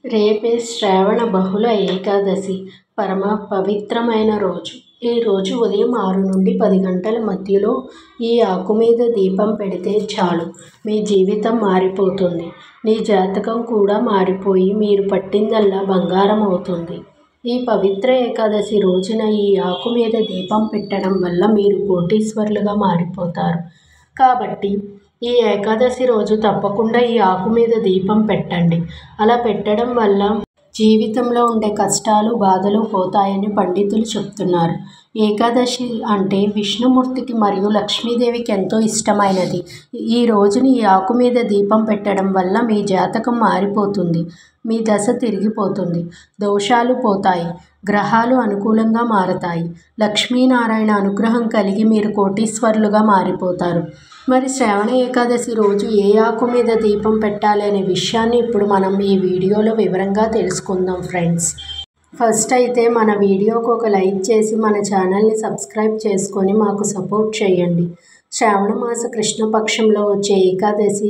రేపే శ్రావణ బహుళ ఏకాదశి పరమ పవిత్రమైన రోజు. ఈ రోజు ఉదయం 6 నుండి 10 గంటల మధ్యలో ఈ ఆకు మీద దీపం పెడితే చాలు, మీ జీవితం మారిపోతుంది. మీ జాతకం కూడా మారిపోయి మీరు పట్టిందల్లా బంగారం అవుతుంది. ఈ పవిత్ర ఏకాదశి రోజున ఈ ఆకు మీద దీపం పెట్టడం వల్ల మీరు కోటీశ్వరులుగా మారిపోతారు. కాబట్టి ఈ ఏకాదశి రోజు తప్పకుండా ఈ ఆకు మీద దీపం పెట్టండి. అలా పెట్టడం వల్ల జీవితంలో ఉండే కష్టాలు, బాధలు పోతాయని పండితులు చెప్తున్నారు. ఏకాదశి అంటే విష్ణుమూర్తికి మరియు లక్ష్మీదేవికి ఎంతో ఇష్టమైనది. ఈ రోజుని ఈ ఆకు మీద దీపం పెట్టడం వల్ల మీ జాతకం మారిపోతుంది. మీ దశ తిరిగిపోతుంది. దోషాలు పోతాయి. గ్రహాలు అనుకూలంగా మారతాయి. లక్ష్మీనారాయణ అనుగ్రహం కలిగి మీరు కోటీశ్వరులుగా మారిపోతారు. మరి శ్రావణ ఏకాదశి రోజు ఏ ఆకు మీద దీపం పెట్టాలి అనే విషయాన్ని ఇప్పుడు మనం ఈ వీడియోలో వివరంగా తెలుసుకుందాం ఫ్రెండ్స్. ఫస్ట్ అయితే మన వీడియోకు ఒక లైక్ చేసి మన ఛానల్ని సబ్స్క్రైబ్ చేసుకొని మాకు సపోర్ట్ చేయండి. శ్రావణ మాస కృష్ణపక్షంలో వచ్చే ఏకాదశి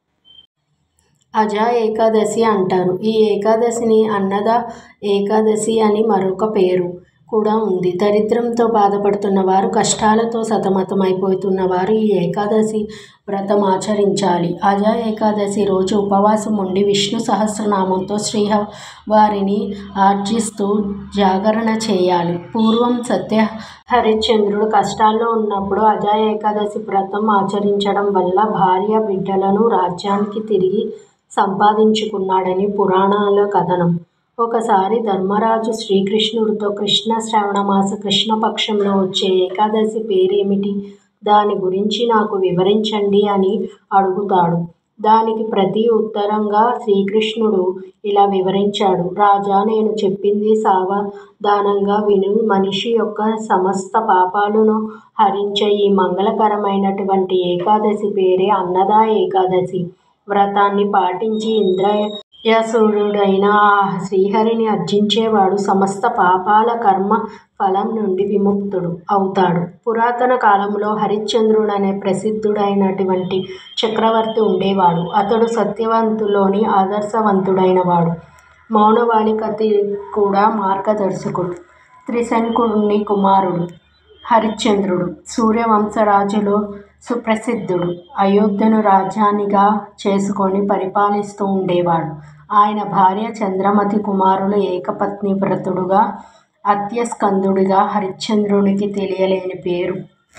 అజా ఏకాదశి అంటారు. ఈ ఏకాదశిని అన్నద ఏకాదశి అని మరొక పేరు కూడా ఉంది. దరిద్రంతో బాధపడుతున్న వారు, కష్టాలతో సతమతమైపోతున్న వారు ఈ ఏకాదశి వ్రతం ఆచరించాలి. అజా ఏకాదశి రోజు ఉపవాసం ఉండి విష్ణు సహస్రనామంతో శ్రీవారిని ఆర్జిస్తూ జాగరణ చేయాలి. పూర్వం సత్య హరిశ్చంద్రుడు కష్టాల్లో ఉన్నప్పుడు అజా ఏకాదశి వ్రతం ఆచరించడం వల్ల భార్య, బిడ్డలను, రాజ్యానికి తిరిగి సంపాదించుకున్నాడని పురాణాల కథనం. ఒకసారి ధర్మరాజు శ్రీకృష్ణుడితో కృష్ణ శ్రావణ మాస కృష్ణపక్షంలో వచ్చే ఏకాదశి పేరేమిటి, దాని గురించి నాకు వివరించండి అని అడుగుతాడు. దానికి ప్రతి ఉత్తరంగా శ్రీకృష్ణుడు ఇలా వివరించాడు. రాజా, నేను చెప్పింది సావధానంగా విను. మనిషి యొక్క సమస్త పాపాలను హరించే ఈ మంగళకరమైనటువంటి ఏకాదశి పేరే అన్నద ఏకాదశి. వ్రతాన్ని పాటించి ఇంద్రయసురుడైన ఆ శ్రీహరిని అర్జించేవాడు సమస్త పాపాల కర్మ ఫలం నుండి విముక్తుడు అవుతాడు. పురాతన కాలంలో హరిశ్చంద్రుడు అనే ప్రసిద్ధుడైనటువంటి చక్రవర్తి ఉండేవాడు. అతడు సత్యవంతులోని ఆదర్శవంతుడైన వాడు. మౌనవాళికకి కూడా మార్గదర్శకుడు. త్రిశంకుని కుమారుడు హరిశ్చంద్రుడు సూర్యవంశరాజులో సుప్రసిద్ధుడు. అయోధ్యను రాజధానిగా చేసుకొని పరిపాలిస్తూ ఉండేవాడు. ఆయన భార్య చంద్రమతి, కుమారులు ఏకపత్ని వ్రతుడుగా, అత్యస్కందుడిగా హరిశ్చంద్రునికి తెలియలేని పేరు.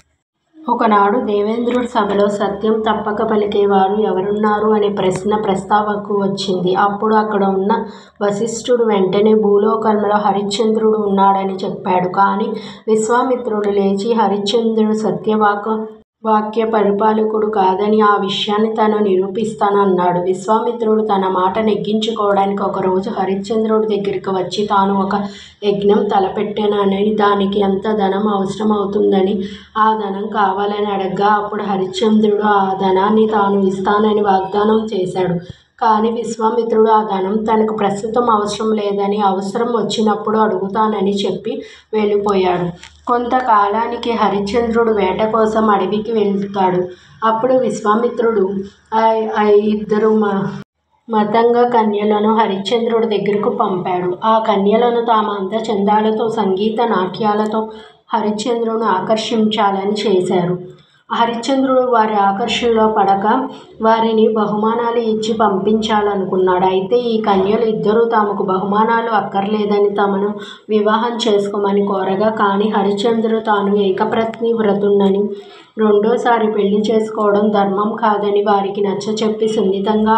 ఒకనాడు దేవేంద్రుడి సభలో సత్యం తప్పక పలికేవారు ఎవరున్నారు అనే ప్రశ్న ప్రస్తావనకు వచ్చింది. అప్పుడు అక్కడ ఉన్న వశిష్ఠుడు వెంటనే భూలోకంలో హరిశ్చంద్రుడు ఉన్నాడని చెప్పాడు. కానీ విశ్వామిత్రుడు లేచి హరిశ్చంద్రుడు సత్యవాక్య పరిపాలకుడు కాదని, ఆ విషయాన్ని తాను నిరూపిస్తానన్నాడు. విశ్వామిత్రుడు తన మాట నెగ్గించుకోవడానికి ఒకరోజు హరిశ్చంద్రుడి దగ్గరికి వచ్చి తాను ఒక యజ్ఞం తలపెట్టానని, దానికి ఎంత ధనం అవసరం అవుతుందని, ఆ ధనం కావాలని అడగ్గా అప్పుడు హరిశ్చంద్రుడు ఆ ధనాన్ని తాను ఇస్తానని వాగ్దానం చేశాడు. కానీ విశ్వామిత్రుడు ఆ ధనం తనకు ప్రస్తుతం అవసరం లేదని, అవసరం వచ్చినప్పుడు అడుగుతానని చెప్పి వెళ్ళిపోయాడు. కొంతకాలానికి హరిశ్చంద్రుడు వేట కోసం అడవికి వెళ్తాడు. అప్పుడు విశ్వామిత్రుడు ఇద్దరు మతంగ కన్యలను హరిశ్చంద్రుడి దగ్గరకు పంపాడు. ఆ కన్యలను తమ అందచందాలతో, సంగీత నాట్యాలతో హరిశ్చంద్రుని ఆకర్షించాలని చేశారు. హరిశ్చంద్రుడు వారి ఆకర్షణలో పడక వారిని బహుమానాలు ఇచ్చి పంపించాలనుకున్నాడు. అయితే ఈ కన్యలు ఇద్దరూ తమకు బహుమానాలు అక్కర్లేదని తమను వివాహం చేసుకోమని కోరగా, కానీ హరిశ్చంద్రుడు తాను ఏకపత్ని వ్రతుడని, రెండోసారి పెళ్లి చేసుకోవడం ధర్మం కాదని వారికి నచ్చచెప్పి సున్నితంగా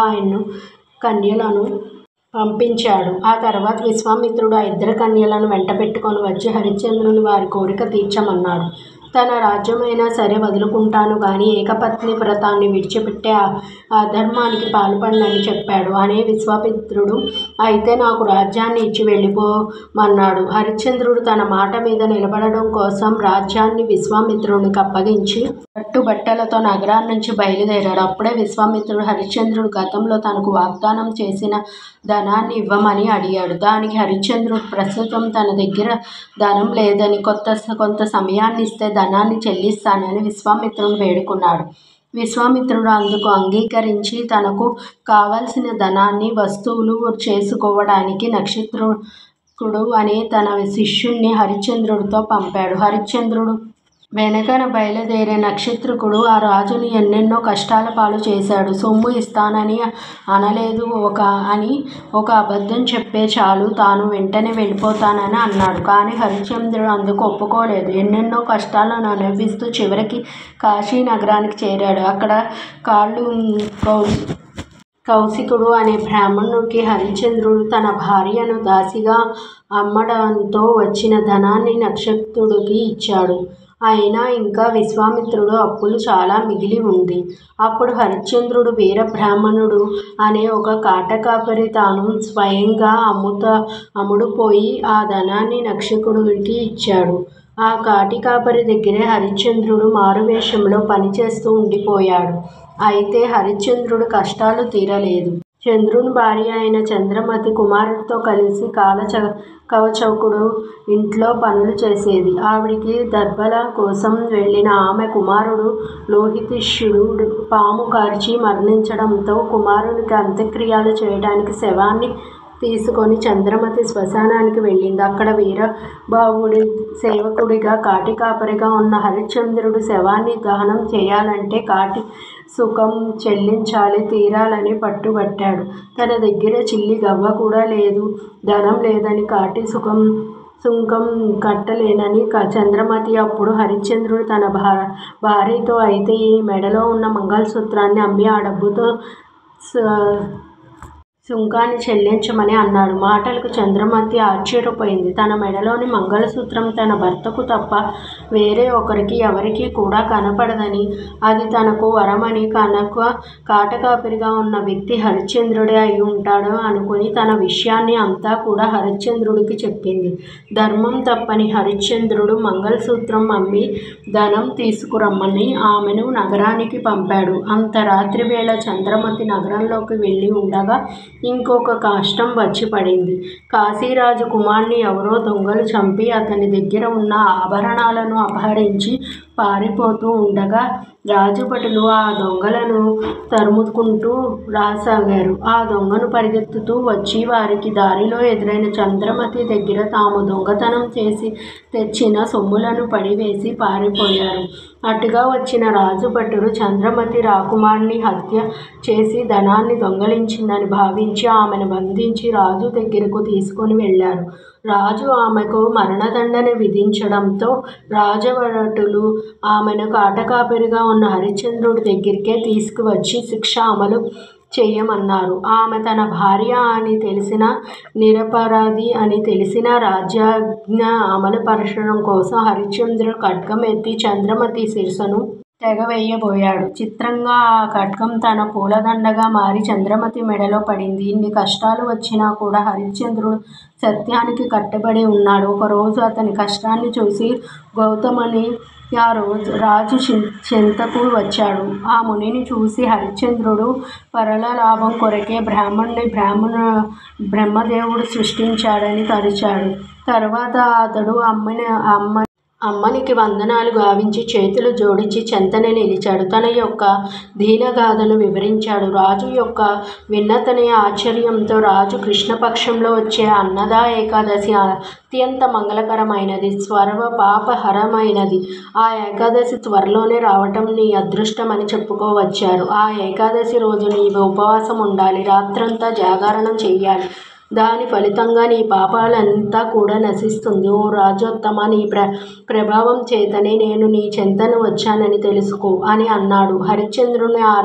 కన్యలను పంపించాడు. ఆ తర్వాత విశ్వామిత్రుడు ఆ ఇద్దరు కన్యలను వెంటబెట్టుకొని వచ్చి హరిశ్చంద్రుని వారి కోరిక తీర్చమన్నాడు. తన రాజ్యమైనా సరే వదులుకుంటాను కానీ ఏకపత్ని వ్రతాన్ని విడిచిపెట్టే అధర్మానికి పాల్పడనని చెప్పాడు. అనే విశ్వామిత్రుడు అయితే నాకు రాజ్యాన్ని ఇచ్చి వెళ్ళిపోమన్నాడు. హరిశ్చంద్రుడు తన మాట మీద నిలబడడం కోసం రాజ్యాన్ని విశ్వామిత్రునికి అప్పగించి కట్టుబట్టలతో నగరాన్ని నుంచి బయలుదేరాడు. అప్పుడే విశ్వామిత్రుడు హరిశ్చంద్రుడు గతంలో తనకు వాగ్దానం చేసిన ధనాన్ని ఇవ్వమని అడిగాడు. దానికి హరిశ్చంద్రుడు ప్రస్తుతం తన దగ్గర ధనం లేదని, కొంత సమయాన్ని ఇస్తే ధనాన్ని చెల్లిస్తానని విశ్వామిత్రుని వేడుకున్నాడు. విశ్వామిత్రుడు అందుకు అంగీకరించి తనకు కావలసిన ధనాన్ని వస్తువులు చేసుకోవడానికి నక్షత్రుడు అనే తన శిష్యుణ్ణి హరిశ్చంద్రుడితో పంపాడు. హరిశ్చంద్రుడు వెనకన బయలుదేరే నక్షత్రకుడు ఆ రాజుని ఎన్నెన్నో కష్టాల పాలు చేశాడు. సొమ్ము ఇస్తానని అనలేదు అని ఒక అబద్ధం చెప్పే చాలు తాను వెంటనే వెళ్ళిపోతానని అన్నాడు. కానీ హరిశ్చంద్రుడు అందుకు ఒప్పుకోలేదు. ఎన్నెన్నో కష్టాలను అనుభవిస్తూ చివరికి కాశీ నగరానికి చేరాడు. అక్కడ కౌశికుడు అనే బ్రాహ్మణుడికి హరిశ్చంద్రుడు తన భార్యను దాసిగా అమ్మడంతో వచ్చిన ధనాన్ని నక్షత్రుడికి ఇచ్చాడు. అయినా ఇంకా విశ్వామిత్రుడు అప్పులు చాలా మిగిలి ఉంది. అప్పుడు హరిశ్చంద్రుడు వీరబ్రాహ్మణుడు అనే ఒక కాటకాపరి తాను స్వయంగా అమ్ముడుపోయి ఆ ధనాన్ని నక్షత్రుడికి ఇచ్చాడు. ఆ కాటికాపరి దగ్గరే హరిశ్చంద్రుడు మారువేషంలో పనిచేస్తూ ఉండిపోయాడు. అయితే హరిశ్చంద్రుడి కష్టాలు తీరలేదు. చంద్రుని భార్య అయిన చంద్రమతి కుమారుడితో కలిసి కవచకుడు ఇంట్లో పనులు చేసేది. ఆవిడికి దర్భల కోసం వెళ్ళిన ఆమె కుమారుడు లోహితాశ్వుడు పాము కార్చి మరణించడంతో కుమారునికి అంత్యక్రియలు చేయడానికి శవాన్ని తీసుకొని చంద్రమతి శ్మశానానికి వెళ్ళింది. అక్కడ వీరబాహుడి సేవకుడిగా కాటికాపరిగా ఉన్న హరిశ్చంద్రుడు శవాన్ని దహనం చేయాలంటే కాటి సుంకం చెల్లించాలి తీరాలని పట్టుబట్టాడు. తన దగ్గర చిల్లి గవ్వ కూడా లేదు. ధనం లేదని కాటి సుంకం కట్టలేనని చంద్రమతి. అప్పుడు హరిశ్చంద్రుడు తన భార్యతో అయితే ఈ మెడలో ఉన్న మంగళసూత్రాన్ని అమ్మి ఆ డబ్బుతో సుంకాన్ని చెల్లించమని అన్నాడు. మాటలకు చంద్రమతి ఆశ్చర్యపోయింది. తన మెడలోని మంగళసూత్రం తన భర్తకు తప్ప వేరే ఒకరికి ఎవరికీ కూడా కనపడదని, అది తనకు వరమని కాటకాపరిగా ఉన్న వ్యక్తి హరిశ్చంద్రుడే అయి ఉంటాడు అనుకుని తన విషయాన్ని అంతా కూడా హరిశ్చంద్రుడికి చెప్పింది. ధర్మం తప్పని హరిశ్చంద్రుడు మంగళసూత్రం అమ్మి ధనం తీసుకురమ్మని ఆమెను నగరానికి పంపాడు. అంత రాత్రివేళ చంద్రమతి నగరంలోకి వెళ్ళి ఉండగా ఇంకొక కష్టం వచ్చి పడింది. కాశీరాజు కుమారుణ్ణి ఎవరో దొంగలు చంపి అతని దగ్గర ఉన్న ఆభరణాలను అపహరించి పారిపోతూ ఉండగా రాజభటులు ఆ దొంగలను తరుముకుంటూ రాసాగారు. ఆ దొంగను పరిగెత్తుతూ వచ్చి వారికి దారిలో ఎదురైన చంద్రమతి దగ్గర తాము దొంగతనం చేసి తెచ్చిన సొమ్ములను పడివేసి పారిపోయారు. అటుగా వచ్చిన రాజభటుడు చంద్రమతి రాకుమారుని హత్య చేసి ధనాన్ని దొంగిలించిందని భావించి ఆమెను బంధించి రాజు దగ్గరకు తీసుకొని వెళ్ళారు. రాజు ఆమెకు మరణదండన విధించడంతో రాజభటులు ఆమెను కాటకాపరిగా ఉన్న హరిశ్చంద్రుడి దగ్గరికే తీసుకువచ్చి శిక్ష అమలు చేయమన్నారు. ఆమె తన భార్య అని తెలిసినా నిరపరాధి అని తెలిసినా రాజ్యాజ్ఞ అమలుపరచడం కోసం హరిశ్చంద్రుడు ఖడ్గం ఎత్తి చంద్రమతి శిరస్సును తెగవేయబోయాడు. చిత్రంగా ఆ ఖడ్గం తన పూలదండగా మారి చంద్రమతి మెడలో పడింది. ఇన్ని కష్టాలు వచ్చినా కూడా హరిశ్చంద్రుడు సత్యానికి కట్టుబడి ఉన్నాడు. ఒకరోజు అతని కష్టాన్ని చూసి గౌతముని రాజు చెంతకు వచ్చాడు. ఆ మునిని చూసి హరిశ్చంద్రుడు పరల లాభం కొరకే బ్రాహ్మణుని బ్రహ్మదేవుడు సృష్టించాడని తరిచాడు. తర్వాత అతడు అమ్మనికి వందనాలు గావించి చేతులు జోడించి చెంతనే నిలిచాడు. తన యొక్క దీనగాథను వివరించాడు. రాజు యొక్క విన్నతని ఆశ్చర్యంతో రాజు కృష్ణపక్షంలో వచ్చే అన్నదా ఏకాదశి అత్యంత మంగళకరమైనది, సర్వ పాపహరమైనది. ఆ ఏకాదశి త్వరలోనే రావటం నీ అదృష్టమని చెప్పుకోవచ్చారు. ఆ ఏకాదశి రోజు నీవు ఉపవాసం ఉండాలి, రాత్రంతా జాగరణం చెయ్యాలి. దాని ఫలితంగా నీ పాపాలంతా కూడా నశిస్తుంది. ఓ రాజోత్తమ, నీ ప్రభావం చేతనే నేను నీ చెంతను వచ్చానని తెలుసుకో అని అన్నాడు. హరిశ్చంద్రుని ఆ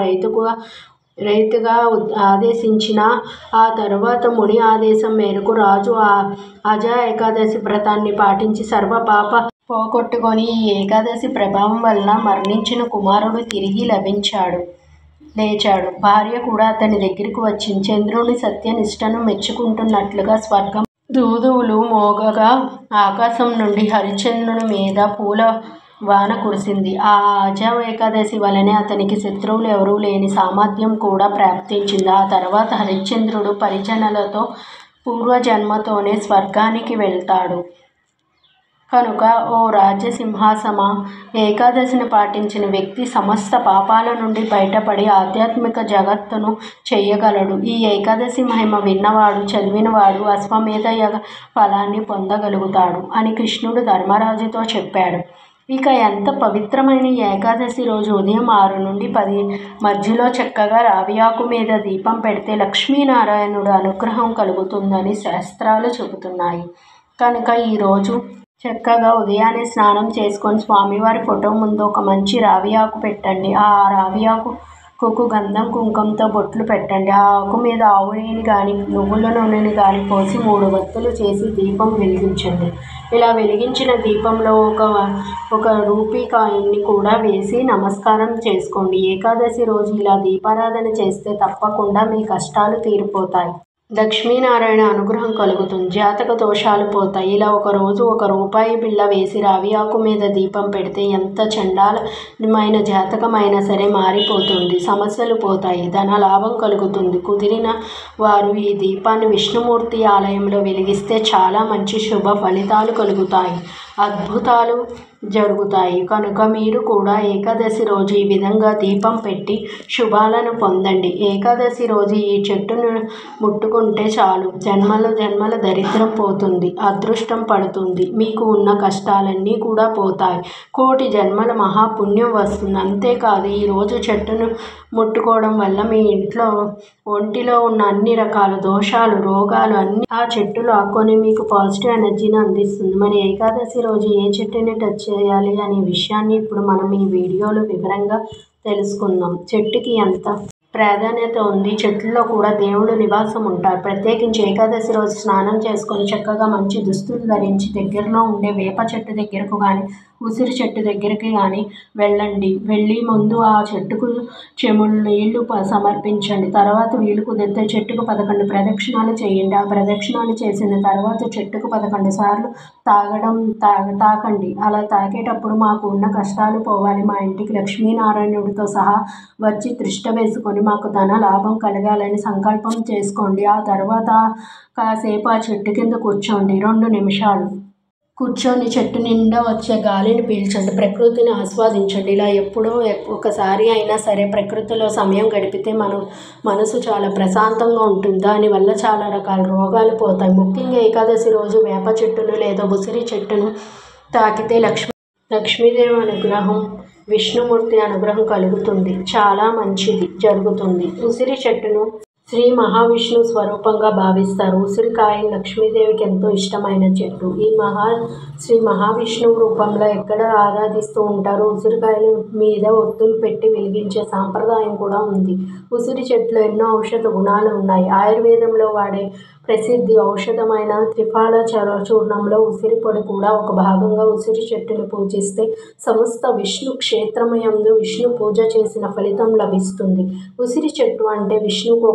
రైతుగా ఆదేశించిన ఆ తరువాత ముని ఆదేశం మేరకు రాజు ఆ అజ ఏకాదశి వ్రతాన్ని పాటించి సర్వ పాప పోగొట్టుకొని ఈ ఏకాదశి ప్రభావం వలన మరణించిన కుమారుడు తిరిగి లేచాడు. భార్య కూడా అతని దగ్గరికి వచ్చింది. చంద్రుని సత్యనిష్టను మెచ్చుకుంటున్నట్లుగా స్వర్గం దూదువులు మోగగా ఆకాశం నుండి హరిశ్చంద్రుని మీద పూల వాన కురిసింది. ఆ అజ ఏకాదశి వలనే అతనికి శత్రువులు ఎవరూ లేని సామర్థ్యం కూడా ప్రాప్తించింది. ఆ తర్వాత హరిశ్చంద్రుడు పరిజనులతో పూర్వజన్మతోనే స్వర్గానికి వెళ్తాడు. కనుక ఓ రాజ్యసింహాసమా, ఏకాదశిని పాటించిన వ్యక్తి సమస్త పాపాల నుండి బయటపడి ఆధ్యాత్మిక జగత్తును చేయగలడు. ఈ ఏకాదశి మహిమ విన్నవాడు, చదివినవాడు అశ్వమేధ యాగ ఫలాన్ని పొందగలుగుతాడు అని కృష్ణుడు ధర్మరాజుతో చెప్పాడు. ఇక ఎంత పవిత్రమైన ఈ ఏకాదశి రోజు ఉదయం 6 నుండి 10 మధ్యలో చక్కగా రావియాకు మీద దీపం పెడితే లక్ష్మీనారాయణుడు అనుగ్రహం కలుగుతుందని శాస్త్రాలు చెబుతున్నాయి. కనుక ఈరోజు చక్కగా ఉదయాన్నే స్నానం చేసుకొని స్వామివారి ఫోటో ముందు ఒక మంచి రావియాకు పెట్టండి. ఆ రావియాకుకు గంధం కుంకంతో బొట్లు పెట్టండి. ఆ ఆకు మీద ఆవు నెయ్యిని కానీ నువ్వుల నూనెని కానీ పోసి 3 వత్తులు చేసి దీపం వెలిగించండి. ఇలా వెలిగించిన దీపంలో ఒక రూపీ కాయిన్ని కూడా వేసి నమస్కారం చేసుకోండి. ఏకాదశి రోజు ఇలా దీపారాధన చేస్తే తప్పకుండా మీ కష్టాలు తీరిపోతాయి. లక్ష్మీనారాయణ అనుగ్రహం కలుగుతుంది. జాతక దోషాలు పోతాయి. ఇలా ఒకరోజు 1 రూపాయి బిళ్ళ వేసి రావియాకు మీద దీపం పెడితే ఎంత చండాలమైన జాతకమైనా సరే మారిపోతుంది. సమస్యలు పోతాయి. ధన లాభం కలుగుతుంది. కుదిరిన వారు ఈ దీపాన్ని విష్ణుమూర్తి ఆలయంలో వెలిగిస్తే చాలా మంచి శుభ ఫలితాలు కలుగుతాయి. అద్భుతాలు జరుగుతాయి. కనుక మీరు కూడా ఏకాదశి రోజు ఈ విధంగా దీపం పెట్టి శుభాలను పొందండి. ఏకాదశి రోజు ఈ చెట్టును ముట్టుకుంటే చాలు, జన్మల దరిద్రం పోతుంది, అదృష్టం పడుతుంది, మీకు ఉన్న కష్టాలన్నీ కూడా పోతాయి, కోటి జన్మల మహాపుణ్యం వస్తుంది. అంతేకాదు ఈరోజు చెట్టును ముట్టుకోవడం వల్ల మీ ఒంటిలో ఉన్న అన్ని రకాల దోషాలు, రోగాలు అన్నీ ఆ చెట్టు లాక్కొని మీకు పాజిటివ్ ఎనర్జీని అందిస్తుంది. మరి ఏకాదశి రోజు ఏ చెట్టుని టచ్ చేయాలి అనే విషయాన్ని ఇప్పుడు మనం ఈ వీడియోలో వివరంగా తెలుసుకుందాం. చెట్టుకి ఎంత ప్రాధాన్యత ఉంది. చెట్లలో కూడా దేవుడు నివాసం ఉంటారు. ప్రత్యేకించి ఏకాదశి రోజు స్నానం చేసుకొని చక్కగా మంచి దుస్తులు ధరించి దగ్గరలో ఉండే వేప చెట్టు దగ్గరకు కానీ ఉసిరి చెట్టు దగ్గరికి కానీ వెళ్ళి ముందు ఆ చెట్టుకు నీళ్లు సమర్పించండి. తర్వాత వీలు కుదిరితే చెట్టుకు 11 ప్రదక్షిణాలు చేయండి. ఆ ప్రదక్షిణాలు చేసిన తర్వాత చెట్టుకు 11 సార్లు తాకండి. అలా తాకేటప్పుడు మాకు ఉన్న కష్టాలు పోవాలి, మా ఇంటికి లక్ష్మీనారాయణుడితో సహా వచ్చి తిష్ట వేసుకొని మాకు ధన లాభం కలగాలని సంకల్పం చేసుకోండి. ఆ తర్వాత కాసేపు ఆ చెట్టు కింద కూర్చోండి. 2 నిమిషాలు కూర్చొని చెట్టు నిండా వచ్చే గాలిని పీల్చండి. ప్రకృతిని ఆస్వాదించండి. ఇలా ఎప్పుడో ఒకసారి అయినా సరే ప్రకృతిలో సమయం గడిపితే మనసు చాలా ప్రశాంతంగా ఉంటుంది. దానివల్ల చాలా రకాల రోగాలు పోతాయి. ముఖ్యంగా ఏకాదశి రోజు వేప చెట్టును లేదా ఉసిరి చెట్టును తాకితే లక్ష్మీదేవి అనుగ్రహం, విష్ణుమూర్తి అనుగ్రహం కలుగుతుంది. చాలా మంచిది జరుగుతుంది. ఉసిరి చెట్టును శ్రీ మహావిష్ణు స్వరూపంగా భావిస్తారు. ఉసిరికాయలు లక్ష్మీదేవికి ఎంతో ఇష్టమైన చెట్టు. ఈ శ్రీ మహావిష్ణువు రూపంలో ఎక్కడ ఆరాధిస్తూ ఉంటారు. ఉసిరికాయల మీద ఒత్తులు పెట్టి వెలిగించే సాంప్రదాయం కూడా ఉంది. ఉసిరి చెట్టులో ఎన్నో ఔషధ గుణాలు ఉన్నాయి. ఆయుర్వేదంలో వాడే ప్రసిద్ధి ఔషధమైన త్రిఫల చూర్ణంలో ఉసిరి పొడి కూడా ఒక భాగంగా. ఉసిరి చెట్టును పూజిస్తే సమస్త విష్ణు క్షేత్రమయందు విష్ణు పూజ చేసిన ఫలితం లభిస్తుంది. ఉసిరి చెట్టు అంటే విష్ణువుకు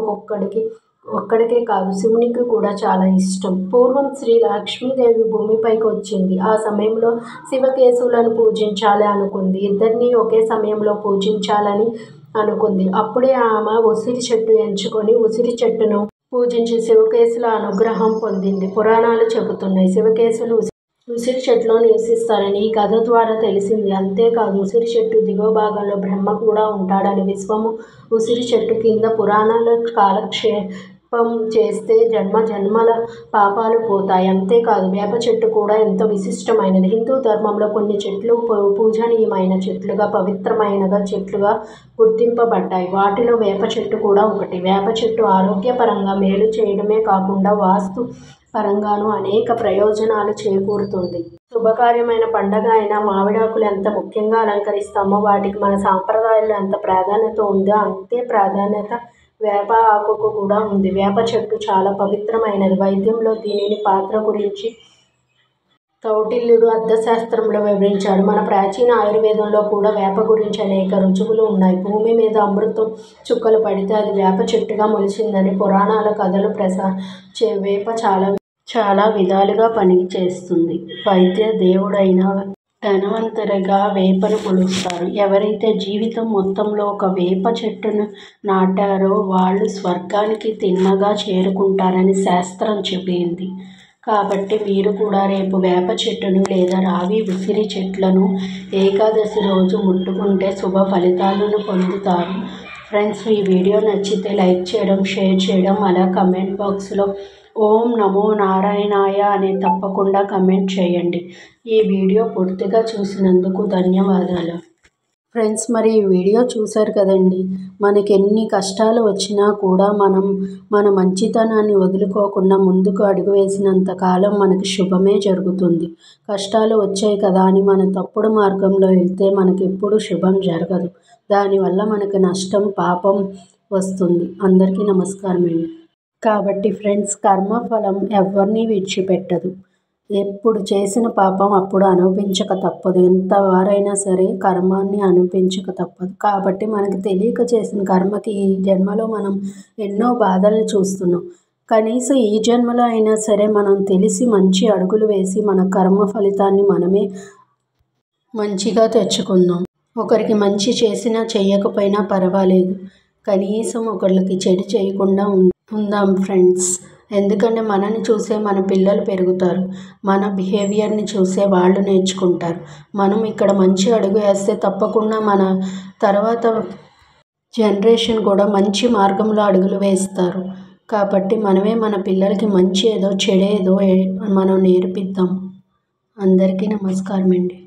ఒక్కడికే కాదు శివునికి కూడా చాలా ఇష్టం. పూర్వం శ్రీ లక్ష్మీదేవి భూమిపైకి వచ్చింది. ఆ సమయంలో శివకేశవులను పూజించాలి అనుకుంది. ఇద్దరిని ఒకే సమయంలో పూజించాలని అనుకుంది. అప్పుడే ఆమె ఉసిరి చెట్టు ఎంచుకొని ఉసిరి చెట్టును పూజించి శివకేశుల అనుగ్రహం పొందింది. పురాణాలు చెబుతున్నాయి శివకేశులు ఉసిరి చెట్టులో నివసిస్తారని ఈ కథ ద్వారా తెలిసింది. అంతేకాదు ఉసిరి చెట్టు దిగువ భాగంలో బ్రహ్మ కూడా ఉంటాడని విశ్వము ఉసిరి చెట్టు కింద పురాణాల కాలక్షేపం చేస్తే జన్మల పాపాలు పోతాయి. అంతేకాదు వేప చెట్టు కూడా ఎంతో విశిష్టమైనది. హిందూ ధర్మంలో కొన్ని చెట్లు పూజనీయమైన చెట్లుగా, పవిత్రమైన చెట్లుగా గుర్తింపబడ్డాయి. వాటిలో వేప చెట్టు కూడా ఒకటి. వేప చెట్టు ఆరోగ్యపరంగా మేలు చేయడమే కాకుండా వాస్తు పరంగాను అనేక ప్రయోజనాలు చేకూరుతుంది. శుభకార్యమైన పండగ అయినా మామిడాకులు ఎంత ముఖ్యంగా అలంకరిస్తామో వాటికి మన సాంప్రదాయాల్లో ఎంత ప్రాధాన్యత ఉందో అంతే ప్రాధాన్యత వేప ఆకుకు కూడా ఉంది. వేప చెట్టు చాలా పవిత్రమైనది. వైద్యంలో దీనిని పాత్ర గురించి కౌటిల్యుడు అర్థశాస్త్రంలో వివరించాడు. మన ప్రాచీన ఆయుర్వేదంలో కూడా వేప గురించి అనేక రుజువులు ఉన్నాయి. భూమి మీద అమృతం చుక్కలు పడితే అది వేప చెట్టుగా మొలిచిందని పురాణాల కథలు వేప చాలా విధాలుగా పనిచేస్తుంది. వైద్య దేవుడైన ధనవంతుడిగా వేపను కొలుస్తారు. ఎవరైతే జీవితం మొత్తంలో ఒక వేప చెట్టును నాటారో వాళ్ళు స్వర్గానికి తిన్నగా చేరుకుంటారని శాస్త్రం చెప్పింది. కాబట్టి మీరు కూడా రేపు వేప చెట్టును లేదా రావి ఉసిరి చెట్లను ఏకాదశి రోజు ముట్టుకుంటే శుభ ఫలితాలను పొందుతారు. ఫ్రెండ్స్, ఈ వీడియో నచ్చితే లైక్ చేయడం, షేర్ చేయడం, అలా కమెంట్ బాక్స్లో ఓం నమో నారాయణాయ అని తప్పకుండా కమెంట్ చేయండి. ఈ వీడియో పూర్తిగా చూసినందుకు ధన్యవాదాలు. ఫ్రెండ్స్, మరి ఈ వీడియో చూశారు కదండి. మనకి ఎన్ని కష్టాలు వచ్చినా కూడా మన మంచితనాన్ని వదులుకోకుండా ముందుకు అడుగు వేసినంత కాలం మనకి శుభమే జరుగుతుంది. కష్టాలు వచ్చాయి కదా అని మన తప్పుడు మార్గంలో వెళ్తే మనకి ఎప్పుడు శుభం జరగదు. దానివల్ల మనకి నష్టం, పాపం వస్తుంది. అందరికీ నమస్కారం అండి. కాబట్టి ఫ్రెండ్స్, కర్మఫలం ఎవరిని విడిచిపెట్టదు. ఎప్పుడు చేసిన పాపం అప్పుడు అనుభవించక తప్పదు. ఎంతవారైనా సరే కర్మాన్ని అనుభవించక తప్పదు. కాబట్టి మనకు తెలియక చేసిన కర్మకి ఈ జన్మలో మనం ఎన్నో బాధల్ని చూస్తున్నాం. కనీసం ఈ జన్మలో అయినా సరే మనం తెలిసి మంచి అడుగులు వేసి మన కర్మ ఫలితాన్ని మనమే మంచిగా తెచ్చుకుందాం. ఒకరికి మంచి చేసినా చెయ్యకపోయినా పర్వాలేదు, కనీసం ఒకళ్ళకి చెడు చేయకుండా ఉందాం ఫ్రెండ్స్. ఎందుకంటే మనని చూసే మన పిల్లలు పెరుగుతారు. మన బిహేవియర్ని చూసే వాళ్ళు నేర్చుకుంటారు. మనం ఇక్కడ మంచి అడుగు వేస్తే తప్పకుండా మన తర్వాత జనరేషన్ కూడా మంచి మార్గంలో అడుగులు వేస్తారు. కాబట్టి మనమే మన పిల్లలకి మంచి ఏదో చెడేదో మనం నేర్పిద్దాం. అందరికీ నమస్కారం అండి.